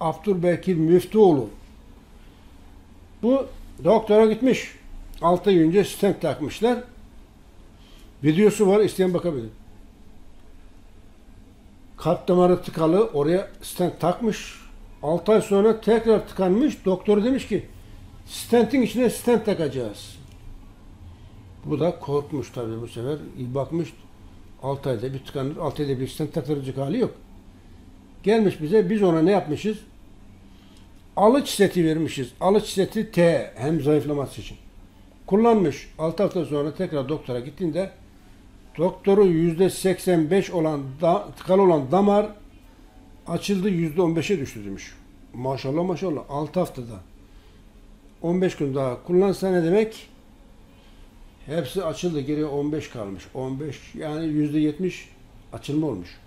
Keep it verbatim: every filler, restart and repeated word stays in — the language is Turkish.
Abdülbekir Müftüoğlu. Bu doktora gitmiş. altı ay önce stent takmışlar. Videosu var, isteyen bakabilir. Kalp damarı tıkalı, oraya stent takmış. altı ay sonra tekrar tıkanmış. Doktor demiş ki stentin içine stent takacağız. Bu da korkmuş tabii bu sefer. İyi bakmış. altı ayda bir tıkanır. altı ayda bir stent taktıracak hali yok. Gelmiş bize, biz ona ne yapmışız? Alıç seti vermişiz. Alıç seti T, hem zayıflaması için. Kullanmış. altı hafta sonra tekrar doktora gittiğinde doktoru yüzde seksen beş olan da, tıkalı olan damar açıldı, yüzde on beşe düştü demiş. Maşallah maşallah, altı haftada. on beş gün daha kullansa ne demek? Hepsi açıldı, geriye on beş kalmış. on beş yani yüzde yetmiş açılma olmuş.